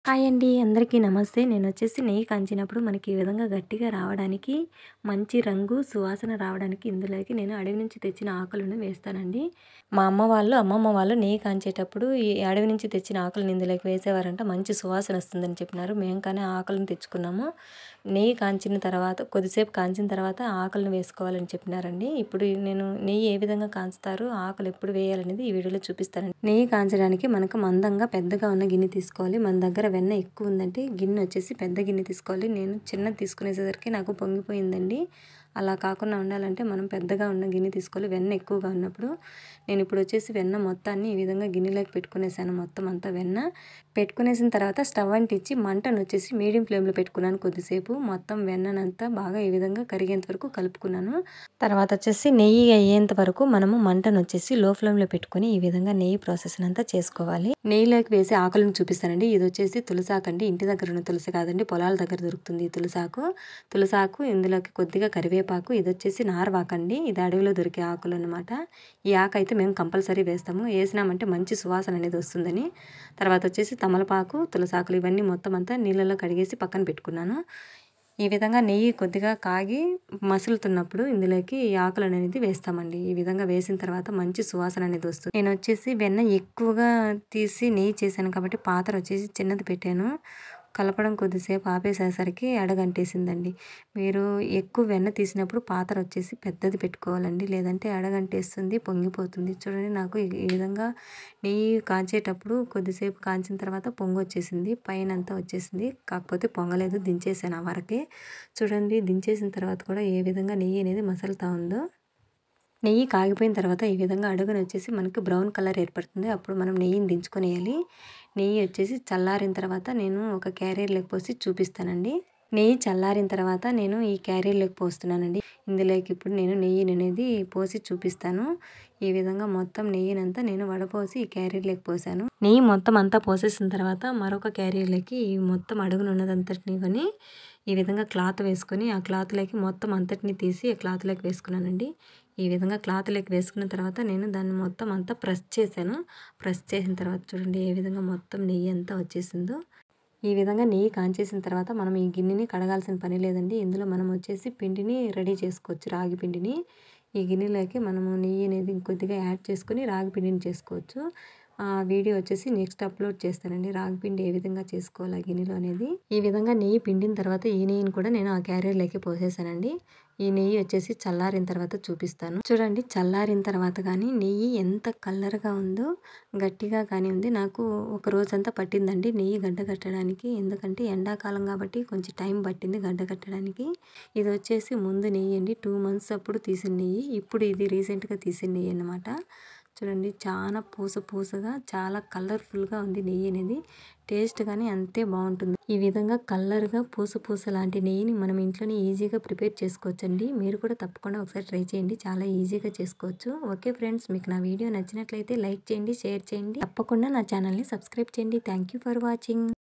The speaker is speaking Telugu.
హాయ్ అండి. అందరికీ నమస్తే. నేనొచ్చేసి నెయ్యి కాంచినప్పుడు మనకి ఈ విధంగా గట్టిగా రావడానికి, మంచి రంగు, సువాసన రావడానికి ఇందులోకి నేను అడవి నుంచి తెచ్చిన ఆకులను వేస్తానండి. మా అమ్మ వాళ్ళు, అమ్మమ్మ వాళ్ళు నెయ్యి కాంచేటప్పుడు ఈ అడవి నుంచి తెచ్చిన ఆకులను ఇందులోకి వేసేవారంట. మంచి సువాసన వస్తుందని చెప్పినారు. మేము కానీ ఆ ఆకులను తెచ్చుకున్నాము. నెయ్యి కాంచిన తర్వాత కొద్దిసేపు కాంచిన తర్వాత ఆకులను వేసుకోవాలని చెప్పినారండి. ఇప్పుడు నేను నెయ్యి ఏ విధంగా కాంచుతారో, ఆకులు ఎప్పుడు వేయాలనేది ఈ వీడియోలో చూపిస్తానండి. నెయ్యి కాంచడానికి మనకు మందంగా పెద్దగా ఉన్న గిన్నె తీసుకోవాలి. మన దగ్గర వెన్న ఎక్కువ ఉందంటే గిన్నె వచ్చేసి పెద్ద గిన్నె తీసుకోవాలి. నేను చిన్నది తీసుకునేసరికి నాకు పొంగిపోయిందండి. అలా కాకుండా ఉండాలంటే మనం పెద్దగా ఉన్న గిన్నె తీసుకోవాలి, వెన్న ఎక్కువగా ఉన్నప్పుడు. నేను ఇప్పుడు వచ్చేసి వెన్న మొత్తాన్ని ఈ విధంగా గిన్నెలోకి పెట్టుకునేసాను. మొత్తం అంతా వెన్న పెట్టుకునేసిన తర్వాత స్టవ్ అంటించి మంటను వచ్చేసి మీడియం ఫ్లేమ్లో పెట్టుకున్నాను. కొద్దిసేపు మొత్తం వెన్ననంతా బాగా ఈ విధంగా కరిగేంత వరకు కలుపుకున్నాను. తర్వాత వచ్చేసి నెయ్యి అయ్యేంత వరకు మనము మంటను వచ్చేసి లో ఫ్లేమ్లో పెట్టుకుని ఈ విధంగా నెయ్యి ప్రాసెస్ అంతా చేసుకోవాలి. నెయ్యిలోకి వేసి ఆకులను చూపిస్తానండి. ఇది వచ్చేసి తులసాకు అండి. ఇంటి దగ్గర ఉన్న తులసి కాదండి, పొలాల దగ్గర దొరుకుతుంది ఈ తులసాకు. తులసాకు, ఇందులోకి కొద్దిగా కరివేపాకు, ఇది వచ్చేసి నారవాకండి. ఇది అడవిలో దొరికే ఆకులు అనమాట. ఈ ఆకు అయితే మేము కంపల్సరీ వేస్తాము. వేసినామంటే మంచి సువాసన అనేది వస్తుందని. తర్వాత వచ్చేసి తమలపాకు, తులసాకులు ఇవన్నీ మొత్తం అంతా నీళ్ళలో కడిగేసి పక్కన పెట్టుకున్నాను. ఈ విధంగా నెయ్యి కొద్దిగా కాగి మసులుతున్నప్పుడు ఇందులోకి ఈ ఆకులు అనేది వేస్తామండి. ఈ విధంగా వేసిన తర్వాత మంచి సువాసన అనేది వస్తుంది. నేను వచ్చేసి వెన్న ఎక్కువగా తీసి నెయ్యి చేశాను కాబట్టి పాత్ర వచ్చేసి చిన్నది పెట్టాను. కలపడం కొద్దిసేపు ఆపేసేసరికి అడగంటేసిందండి. మీరు ఎక్కువ వెన్న తీసినప్పుడు పాత్ర వచ్చేసి పెద్దది పెట్టుకోవాలండి, లేదంటే అడగంటేస్తుంది, పొంగిపోతుంది. చూడండి, నాకు ఈ విధంగా నెయ్యి కాంచేటప్పుడు కొద్దిసేపు కాంచిన తర్వాత పొంగొచ్చేసింది, పైన అంతా వచ్చేసింది. కాకపోతే పొంగలేదు, దించేసాను ఆ వరకే. చూడండి, దించేసిన తర్వాత కూడా ఏ విధంగా నెయ్యి అనేది మసలుతా ఉందో. నెయ్యి కాగిపోయిన తర్వాత ఈ విధంగా అడుగున వచ్చేసి మనకి బ్రౌన్ కలర్ ఏర్పడుతుంది. అప్పుడు మనం నెయ్యిని దించుకొనేయాలి. నెయ్యి వచ్చేసి చల్లారిన తర్వాత నేను ఒక క్యారియర్లోకి పోసి చూపిస్తానండి. నెయ్యి చల్లారిన తర్వాత నేను ఈ క్యారియర్లోకి పోస్తున్నానండి. ఇందులోకి ఇప్పుడు నేను నెయ్యిని అనేది పోసి చూపిస్తాను. ఈ విధంగా మొత్తం నెయ్యినంతా నేను వడపోసి ఈ క్యారియర్లోకి పోసాను. నెయ్యి మొత్తం అంతా పోసేసిన తర్వాత మరొక క్యారియర్లోకి ఈ మొత్తం అడుగున ఉన్నదంతటిని కొని ఈ విధంగా క్లాత్ వేసుకొని ఆ క్లాత్లోకి మొత్తం అంతటిని తీసి ఆ క్లాత్లోకి వేసుకున్నానండి. ఈ విధంగా క్లాత్లోకి వేసుకున్న తర్వాత నేను దాన్ని మొత్తం అంతా ప్రెస్ చేశాను. ప్రెస్ చేసిన తర్వాత చూడండి ఏ విధంగా మొత్తం నెయ్యి అంతా వచ్చేసిందో. ఈ విధంగా నెయ్యి కాంచేసిన తర్వాత మనం ఈ గిన్నెని కడగాల్సిన పని లేదండి. ఇందులో మనం వచ్చేసి పిండిని రెడీ చేసుకోవచ్చు, రాగి పిండిని. ఈ గిన్నెలోకి మనము నెయ్యి అనేది ఇంకొద్దిగా యాడ్ చేసుకొని రాగి పిండిని చేసుకోవచ్చు. ఆ వీడియో వచ్చేసి నెక్స్ట్ అప్లోడ్ చేస్తానండి, రాగి పిండి ఏ విధంగా చేసుకోవాలి ఆ గిన్నెలో అనేది. ఈ విధంగా నెయ్యి పిండిన తర్వాత ఈ నెయ్యిని కూడా నేను ఆ క్యారియర్లోకి పోసేసానండి. ఈ నెయ్యి వచ్చేసి చల్లారిన తర్వాత చూపిస్తాను. చూడండి, చల్లారిన తర్వాత కానీ నెయ్యి ఎంత కలర్గా ఉందో, గట్టిగా కానీ ఉంది. నాకు ఒక రోజంతా పట్టిందండి నెయ్యి గడ్డ కట్టడానికి. ఎందుకంటే ఎండాకాలం కాబట్టి కొంచెం టైం పట్టింది గడ్డ కట్టడానికి. ఇది వచ్చేసి ముందు నెయ్యి అండి, 2 months అప్పుడు తీసిన నెయ్యి. ఇప్పుడు ఇది రీసెంట్గా తీసిన నెయ్యి అన్నమాట. చూడండి, చాలా పూసగా చాలా కలర్ఫుల్గా ఉంది నెయ్యి అనేది. టేస్ట్ కానీ అంతే బాగుంటుంది. ఈ విధంగా కలర్గా పూస లాంటి నెయ్యిని మనం ఇంట్లోనే ఈజీగా ప్రిపేర్ చేసుకోవచ్చండి. మీరు కూడా తప్పకుండా ఒకసారి ట్రై చేయండి, చాలా ఈజీగా చేసుకోవచ్చు. ఓకే ఫ్రెండ్స్, మీకు నా వీడియో నచ్చినట్లయితే లైక్ చేయండి, షేర్ చేయండి, తప్పకుండా నా ఛానల్ని సబ్స్క్రైబ్ చేయండి. Thank you for watching.